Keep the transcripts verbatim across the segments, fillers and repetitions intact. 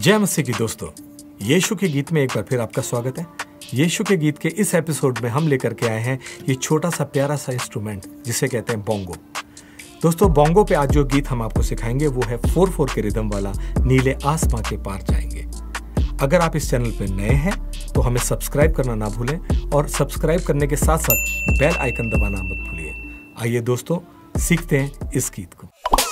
जय मसीह की दोस्तों, यीशु के गीत में एक बार फिर आपका स्वागत है। यीशु के गीत के इस एपिसोड में हम लेकर के आए हैं ये छोटा सा प्यारा सा इंस्ट्रूमेंट जिसे कहते हैं बोंगो। दोस्तों, बोंगो पे आज जो गीत हम आपको सिखाएंगे वो है फोर फोर के रिदम वाला नीले आसमां के पार जाएंगे। अगर आप इस चैनल पे नए हैं तो हमें सब्सक्राइब करना ना भूलें और सब्सक्राइब करने के साथ साथ बेल आइकन दबाना मत भूलिए। आइए दोस्तों, सीखते हैं इस गीत को।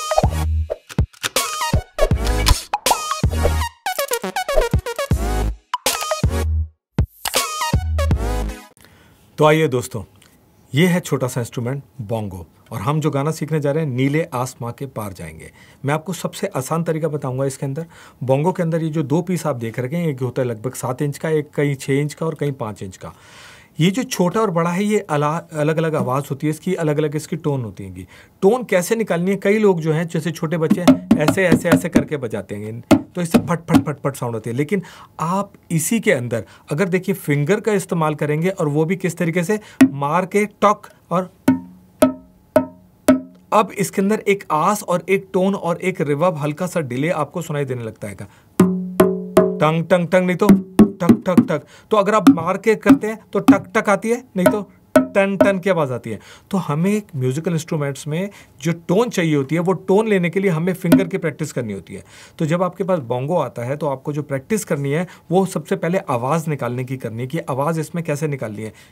तो आइए दोस्तों, ये है छोटा सा इंस्ट्रूमेंट बोंगो और हम जो गाना सीखने जा रहे हैं नीले आसमां के पार जाएंगे। मैं आपको सबसे आसान तरीका बताऊंगा इसके अंदर। बोंगो के अंदर ये जो दो पीस आप देख रहे हैं, एक होता है लगभग सात इंच का, एक कहीं छः इंच का और कहीं पाँच इंच का। ये जो छोटा और बड़ा है ये अलग अलग आवाज़ होती है इसकी, अलग अलग इसकी टोन होती है। टोन कैसे निकालनी है, कई लोग जो हैं जैसे छोटे बच्चे ऐसे ऐसे ऐसे करके बजाते हैं तो इससे फट फट फट फट साउंड होती है। लेकिन आप इसी के अंदर अगर देखिए फिंगर का इस्तेमाल करेंगे और वो भी किस तरीके से मार के टक, और अब इसके अंदर एक आस और एक टोन और एक रिवर्ब हल्का सा डिले आपको सुनाई देने लगता है। टंग टंग टंग, नहीं तो टक टक टक। तो अगर आप मार के करते हैं तो टक टक आती है, नहीं तो टन टन की आवाज आती है। तो हमें म्यूजिकल इंस्ट्रूमेंट्स में जो टोन चाहिए होती है वो टोन लेने के लिए हमें फिंगर की प्रैक्टिस करनी होती है। तो जब आपके पास बोंगो आता है तो आपको जो प्रैक्टिस करनी है वो सबसे पहले आवाज निकालने की करनी है कि आवाज इसमें कैसे निकालनी है।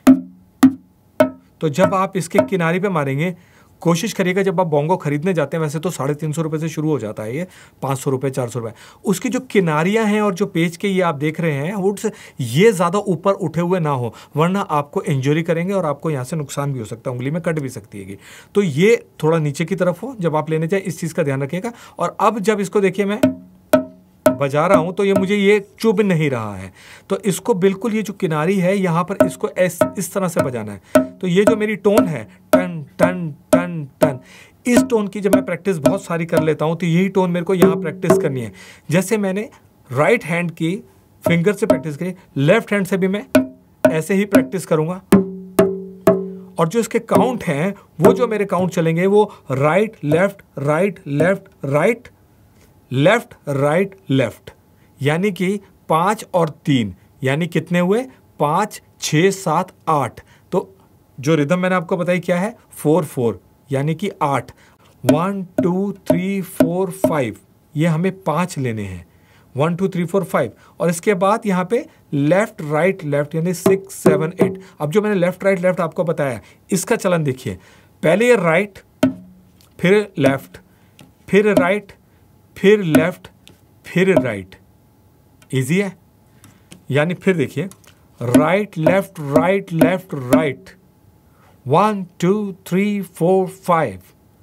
तो जब आप इसके किनारे पे मारेंगे, कोशिश करिएगा जब आप बोंगो खरीदने जाते हैं, वैसे तो साढ़े तीन सौ रुपये से शुरू हो जाता है ये, पाँच सौ रुपये चार सौ रुपये। उसकी जो किनारियां हैं और जो पेज के ये आप देख रहे हैं वुड्स, ये ज़्यादा ऊपर उठे हुए ना हो, वरना आपको इंजरी करेंगे और आपको यहाँ से नुकसान भी हो सकता है, उंगली में कट भी सकती है। तो ये थोड़ा नीचे की तरफ हो जब आप लेने जाए, इस चीज़ का ध्यान रखिएगा। और अब जब इसको देखिए मैं बजा रहा हूं तो ये मुझे ये चुभ नहीं रहा है, तो इसको बिल्कुल ये जो किनारी है यहाँ पर इसको इस, इस तरह से बजाना है। तो ये जो मेरी टोन है टन टन टन टन, इस टोन की जब मैं प्रैक्टिस बहुत सारी कर लेता हूं तो यही टोन मेरे को यहाँ प्रैक्टिस करनी है। जैसे मैंने राइट हैंड की फिंगर से प्रैक्टिस करी, लेफ्ट हैंड से भी मैं ऐसे ही प्रैक्टिस करूंगा। और जो इसके काउंट हैं वो जो मेरे काउंट चलेंगे वो right left right left right left right left, यानी कि पाँच और तीन, यानी कितने हुए, पाँच छः सात आठ। तो जो रिदम मैंने आपको बताई क्या है, फोर फोर, यानी कि आठ। One two three four five, ये हमें पाँच लेने हैं, one two three four five. और इसके बाद यहाँ पे लेफ्ट राइट लेफ्ट, यानी सिक्स सेवन एट। अब जो मैंने लेफ्ट राइट लेफ्ट आपको बताया, इसका चलन देखिए, पहले ये राइट, फिर लेफ्ट, फिर राइट, फिर लेफ्ट, फिर राइट। इजी है। यानी फिर देखिए, right left right left right, one two three four five,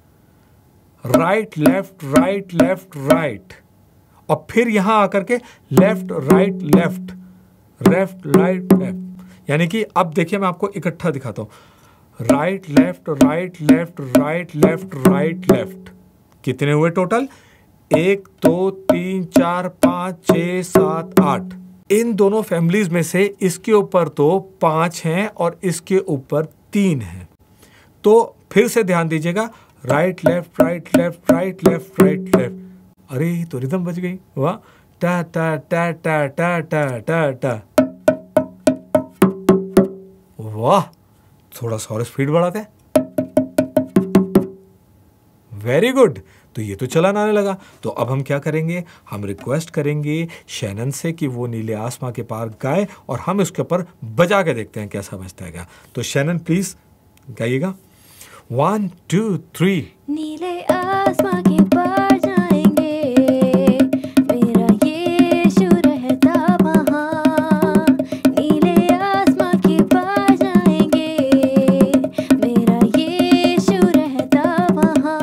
right left right left right, और फिर यहां आकर के left right left left right left. यानी कि अब देखिए मैं आपको इकट्ठा दिखाता हूं, right left right left right left right left. कितने हुए टोटल, एक दो तीन चार पाँच छः सात आठ। इन दोनों फैमिलीज में से इसके ऊपर तो पाँच हैं और इसके ऊपर तीन हैं। तो फिर से ध्यान दीजिएगा, right left right left right left right left. अरे तो रिदम बज गई, वाह। टा टा टा टा टा टा टा टा, वाह। थोड़ा सा और स्पीड बढ़ाते हैं, वेरी गुड। तो ये तो चलन आने लगा। तो अब हम क्या करेंगे, हम रिक्वेस्ट करेंगे शैनन से कि वो नीले आसमां के पार गाए और हम इसके ऊपर बजा के देखते हैं कैसा बजता है। तो शैनन प्लीज गाइएगा, वन टू थ्री। नीले आसमां के पार जाएंगे, मेरा यीशु रहता वहाँ। नीले आसमां के पार जाएंगे, मेरा यीशु रहता वहाँ।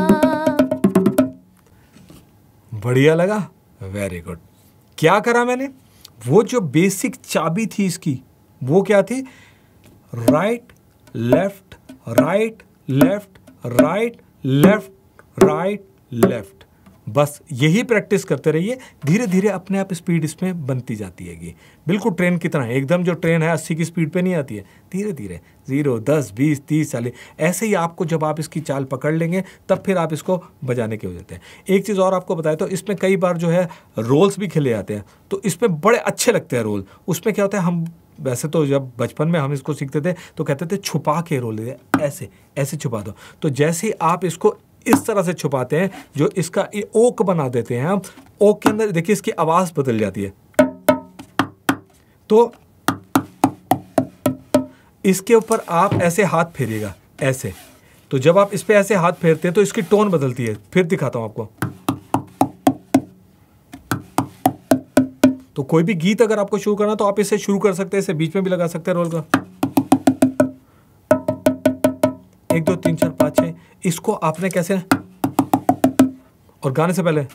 बढ़िया लगा, वेरी गुड। क्या करा मैंने, वो जो बेसिक चाबी थी इसकी वो क्या थी, right left right left right left right left, बस यही प्रैक्टिस करते रहिए, धीरे धीरे अपने आप स्पीड इसमें बनती जाती हैगी। बिल्कुल ट्रेन की तरह, एकदम जो ट्रेन है अस्सी की स्पीड पे नहीं आती है, धीरे धीरे जीरो दस बीस तीस चालीस, ऐसे ही आपको जब आप इसकी चाल पकड़ लेंगे तब फिर आप इसको बजाने के हो जाते हैं। एक चीज़ और आपको बताया, तो इसमें कई बार जो है रोल्स भी खेले जाते हैं, तो इसमें बड़े अच्छे लगते हैं रोल। उसमें क्या होता है, हम वैसे तो जब बचपन में हम इसको सीखते थे तो कहते थे छुपा के रोल दे, ऐसे ऐसे छुपा दो। तो जैसे ही आप इसको इस तरह से छुपाते हैं, जो इसका ये ओक बना देते हैं हम, ओक के अंदर देखिए इसकी आवाज़ बदल जाती है। तो इसके ऊपर आप ऐसे हाथ फेरिएगा, ऐसे। तो जब आप इस पे ऐसे हाथ फेरते हैं तो इसकी टोन बदलती है। फिर दिखाता हूं आपको। तो कोई भी गीत अगर आपको शुरू करना तो आप इसे शुरू कर सकते हैं, इसे बीच में भी लगा सकते हैं रोल का। एक दो तीन चार पाँच छः, इसको आपने कैसे, और गाने से पहले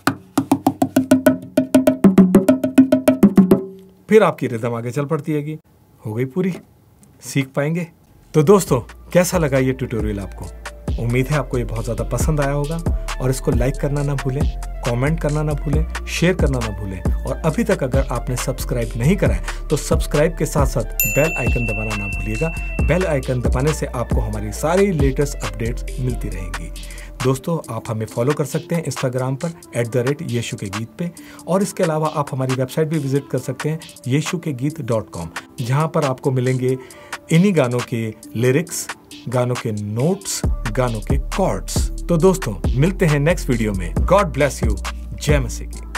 फिर आपकी रिदम आगे चल पड़ती है। हो गई पूरी, सीख पाएंगे। तो दोस्तों कैसा लगा ये ट्यूटोरियल आपको? उम्मीद है आपको ये बहुत ज़्यादा पसंद आया होगा, और इसको लाइक करना ना भूलें, कमेंट करना ना भूलें, शेयर करना ना भूलें, और अभी तक अगर आपने सब्सक्राइब नहीं करा है तो सब्सक्राइब के साथ साथ बेल आइकन दबाना ना भूलिएगा। बेल आइकन दबाने से आपको हमारी सारी लेटेस्ट अपडेट्स मिलती रहेंगी। दोस्तों आप हमें फॉलो कर सकते हैं इंस्टाग्राम पर एट द रेट येशु के गीत पे, और इसके अलावा आप हमारी वेबसाइट भी विजिट कर सकते हैं येशु के गीत डॉट कॉम, जहाँ पर आपको मिलेंगे इन्हीं गानों के लिरिक्स, गानों के नोट्स, गानों के कॉर्ड्स। तो दोस्तों मिलते हैं नेक्स्ट वीडियो में। God bless you. जय मसीह की।